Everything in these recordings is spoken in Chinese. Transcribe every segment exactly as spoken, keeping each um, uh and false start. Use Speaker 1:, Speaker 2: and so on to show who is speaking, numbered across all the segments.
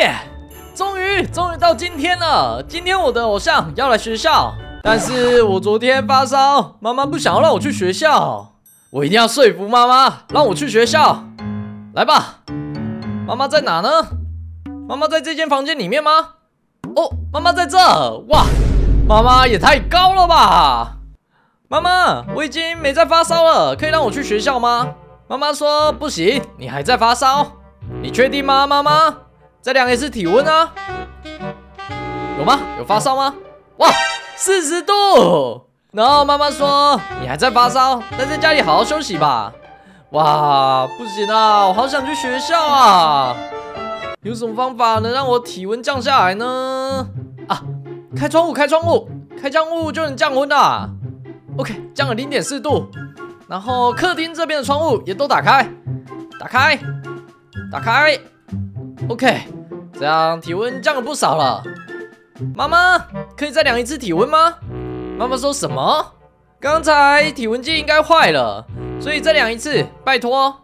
Speaker 1: 耶！终于，终于到今天了。今天我的偶像要来学校，但是我昨天发烧，妈妈不想要让我去学校。我一定要说服妈妈，让我去学校。来吧，妈妈在哪呢？妈妈在这间房间里面吗？哦，妈妈在这。哇，妈妈也太高了吧！妈妈，我已经没在发烧了，可以让我去学校吗？妈妈说不行，你还在发烧。你确定吗，妈妈？再量一次体温啊。有吗？有发烧吗？哇，四十度。然后妈妈说你还在发烧，待在家里好好休息吧。哇，不行啊，我好想去学校啊。有什么方法能让我体温降下来呢？啊，开窗户，开窗户，开窗户就能降温啦。OK， 降了 零点四度。然后客厅这边的窗户也都打开，打开，打开。OK， 这样体温降了不少了。妈妈，可以再量一次体温吗？妈妈说什么？刚才体温计应该坏了，所以再量一次，拜托。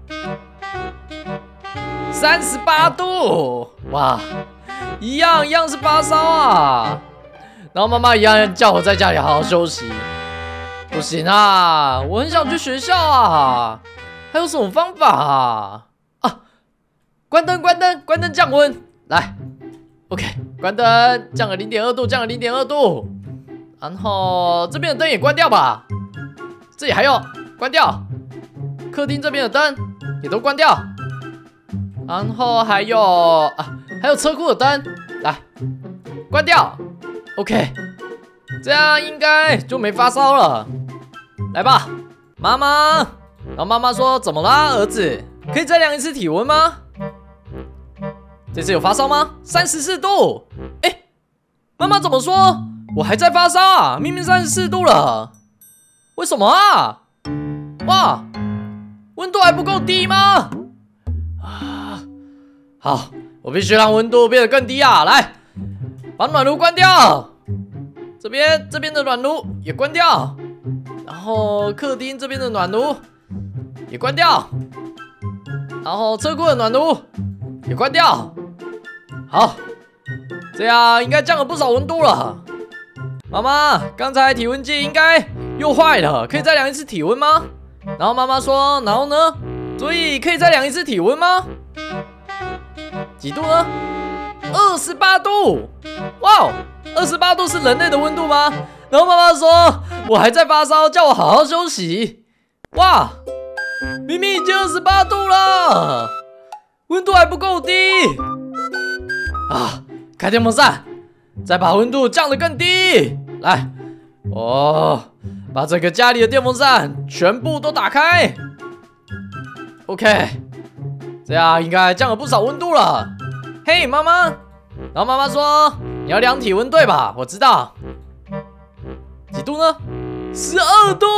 Speaker 1: 三十八度，哇，一样一样是发烧啊。然后妈妈一样叫我在家里好好休息。不行啊，我很想去学校啊。还有什么方法啊？啊，关灯，关灯，关灯降温。来 ，OK， 关灯，降了 零点二度，降了 零点二度。然后这边的灯也关掉吧。这里还有，关掉。客厅这边的灯也都关掉。然后还有啊，还有车库的灯，来，关掉。OK， 这样应该就没发烧了。来吧，妈妈。然后妈妈说：“怎么啦，儿子？可以再量一次体温吗？这次有发烧吗？三十四度。哎，妈妈怎么说？我还在发烧啊！明明三十四度了，为什么啊？哇，温度还不够低吗？啊，好，我必须让温度变得更低啊！来，把暖炉关掉。这边这边的暖炉也关掉。”然后客厅这边的暖炉也关掉，然后车库的暖炉也关掉。好，这样应该降了不少温度了。妈妈，刚才体温计应该又坏了，可以再量一次体温吗？然后妈妈说，然后呢？所以可以再量一次体温吗？几度呢？二十八度。哇，二十八度是人类的温度吗？然后妈妈说我还在发烧，叫我好好休息。哇，明明已经二十八度了，温度还不够低啊！开电风扇，再把温度降得更低。来，哦，把整个家里的电风扇全部都打开。OK， 这样应该降了不少温度了。嘿，妈妈。然后妈妈说你要量体温对吧？我知道。几度呢？十二度！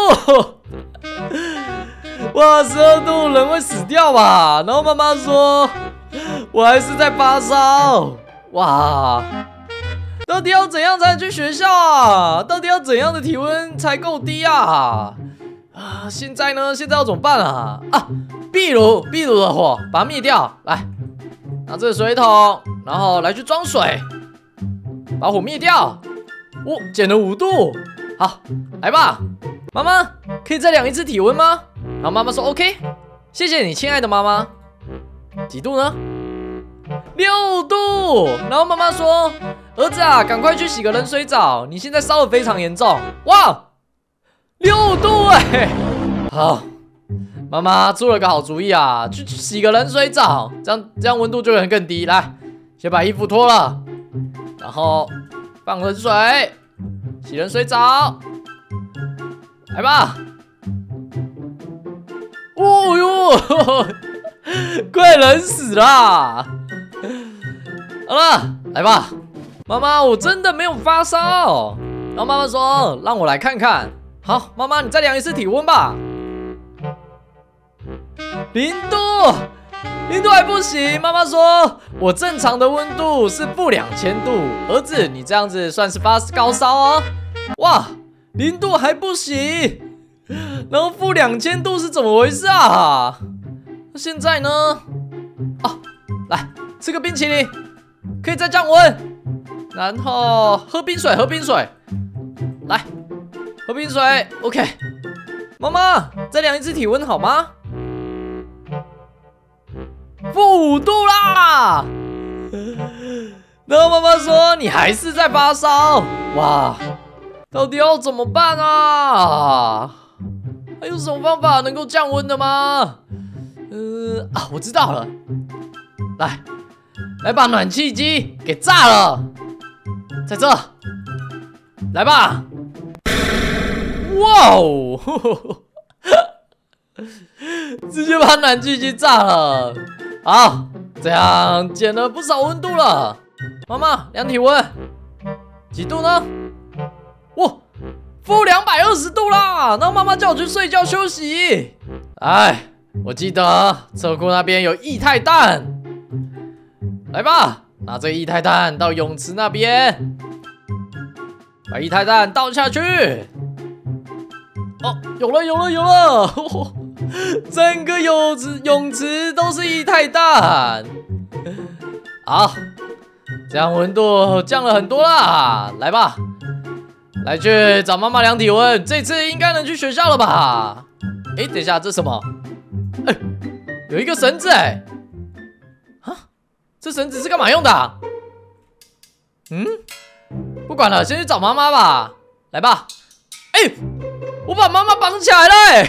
Speaker 1: 哇，十二度人会死掉吧？然后妈妈说，我还是在发烧。哇，到底要怎样才能去学校啊？到底要怎样的体温才够低啊？啊，现在呢？现在要怎么办啊？啊，壁炉，壁炉的火，把它灭掉。来，拿这个水桶，然后来去装水，把火灭掉。哦，减了五度。好，来吧，妈妈，可以再量一次体温吗？然后妈妈说 OK， 谢谢你，亲爱的妈妈。几度呢？六度。然后妈妈说，儿子啊，赶快去洗个冷水澡，你现在烧得非常严重。哇，六度哎、欸！好，妈妈出了个好主意啊，去洗个冷水澡，这样这样温度就会更低。来，先把衣服脱了，然后放冷水。洗冷水澡，来吧！哦呦，快冷死啦！好了，来吧，妈妈，我真的没有发烧。然后妈妈说，让我来看看。好，妈妈，你再量一次体温吧。零度，零度还不行。妈妈说，我正常的温度是负两千度。儿子，你这样子算是发高烧哦。哇，零度还不行，然后负两千度是怎么回事啊？那现在呢？啊，来吃个冰淇淋， 可以再降温。然后喝冰水，喝冰水，来，喝冰水。OK， 妈妈，再量一次体温好吗？负五度啦！然后妈妈说你还是在发烧，哇，到底要怎么办啊？还有什么方法能够降温的吗？呃啊，我知道了，来，来把暖气机给炸了，在这，来吧！哇哦，直接把暖气机炸了，好，这样减了不少温度了。妈妈，量体温，几度呢？哇，负两百二十度啦！然后妈妈叫我去睡觉休息。哎，我记得车库那边有液态氮，来吧，拿这个液态氮到泳池那边，把液态氮倒下去。哦，有了，有了，有了！呵呵，整个泳池泳池都是液态氮。好。这样温度降了很多啦，来吧，来去找妈妈量体温，这次应该能去学校了吧？哎，等一下，这什么？哎，有一个绳子哎，啊，这绳子是干嘛用的啊？嗯，不管了，先去找妈妈吧。来吧，哎，我把妈妈绑起来了哎，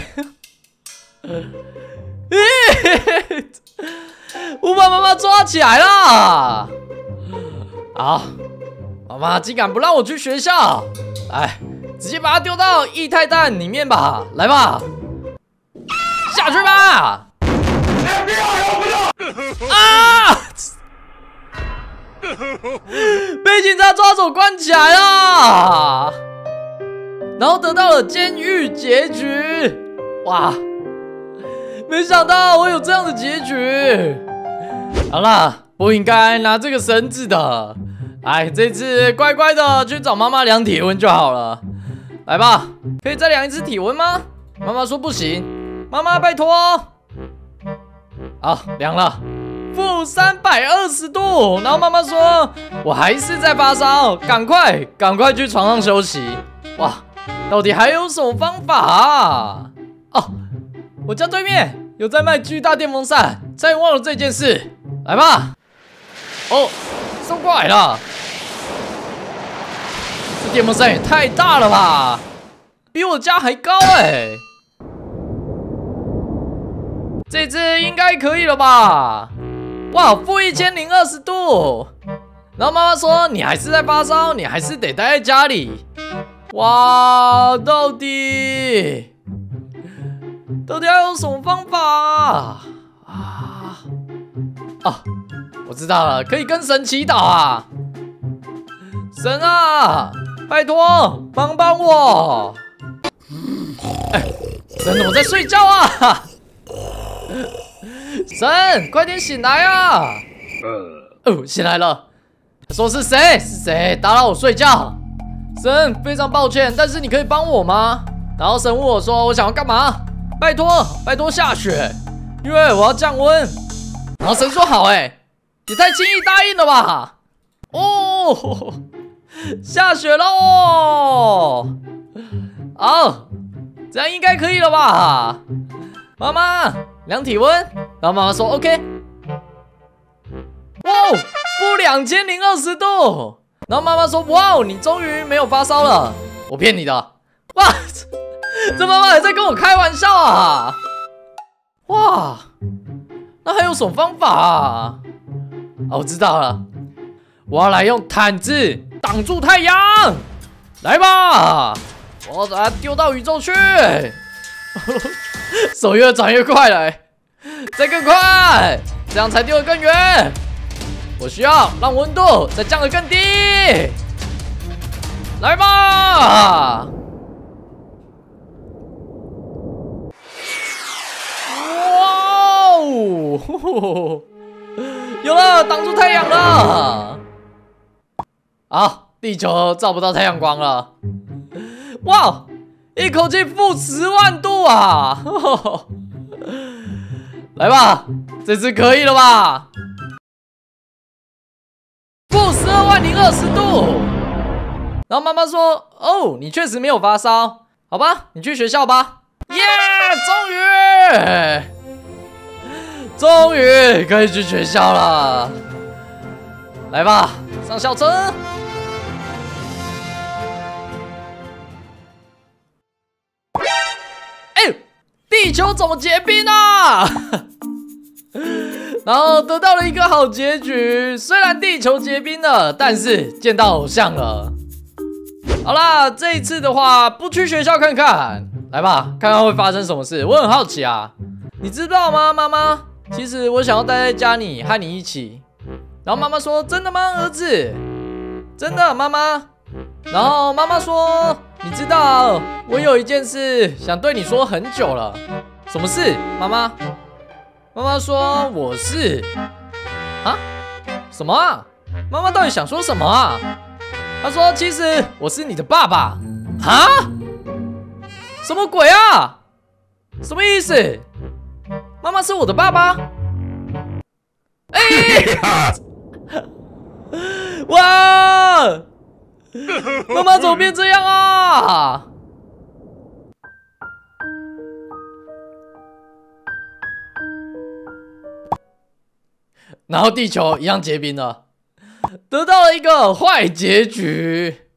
Speaker 1: 我把妈妈抓起来了。好，妈妈竟敢不让我去学校，来，直接把它丢到液态氮里面吧，来吧，下去吧！啊！被警察抓走关起来了，然后得到了监狱结局。哇，没想到我有这样的结局。好啦，不应该拿这个绳子的。哎，这次乖乖的去找妈妈量体温就好了。来吧，可以再量一次体温吗？妈妈说不行。妈妈拜托。好，量了，负三百二十度。然后妈妈说，我还是在发烧，赶快赶快去床上休息。哇，到底还有什么方法啊？哦，我家对面有在卖巨大电风扇，差点忘了这件事。来吧。哦，送过来了。这电风扇也太大了吧，比我家还高哎、欸！这只应该可以了吧？哇，负一千零二十度。然后妈妈说你还是在发烧，你还是得待在家里。哇，到底到底还有什么方法啊？啊，哦，我知道了，可以跟神祈祷啊！神啊，拜托帮帮我！哎，神怎么在睡觉啊？神，快点醒来啊！哦，醒来了。说是谁？是谁打扰我睡觉？神，非常抱歉，但是你可以帮我吗？然后神问我说：“我想要干嘛？拜托，拜托下雪，因为我要降温。”然后神说：“好。”哎，也太轻易答应了吧？哦，下雪喽！好，这样应该可以了吧？妈妈，量体温。然后妈妈说 ：“OK。”哇，负两千零二十度。然后妈妈说：“哇，你终于没有发烧了。”我骗你的。哇，这妈妈还在跟我开玩笑啊！哇，那还有什么方法啊？哦，我知道了，我要来用毯子挡住太阳。来吧，我要把它丢到宇宙去。手越转越快了、欸，再更快，这样才丢得更远。我需要让温度再降得更低。来吧！哇哦！有了，挡住太阳了。好，地球照不到太阳光了。哇，一口气负十万度啊！来吧，这次可以了吧？ 负十二万零二十度。然后妈妈说：“哦，你确实没有发烧，好吧，你去学校吧。”耶，终于，终于可以去学校了。来吧，上校车。哎，地球怎么结冰啊？然后得到了一个好结局，虽然地球结冰了，但是见到偶像了。好啦，这一次的话，不去学校看看，来吧，看看会发生什么事。我很好奇啊，你知道吗，妈妈？其实我想要待在家里和你一起。然后妈妈说：“真的吗，儿子？真的，妈妈。”然后妈妈说：“你知道，我有一件事想对你说很久了。什么事，妈妈？”妈妈说：“我是啊，什么啊？妈妈到底想说什么啊？”她说：“其实我是你的爸爸。”啊？什么鬼啊？什么意思？妈妈是我的爸爸？哎、欸！哇！妈妈怎么变这样啊？然后地球一样结冰了，得到了一个坏结局。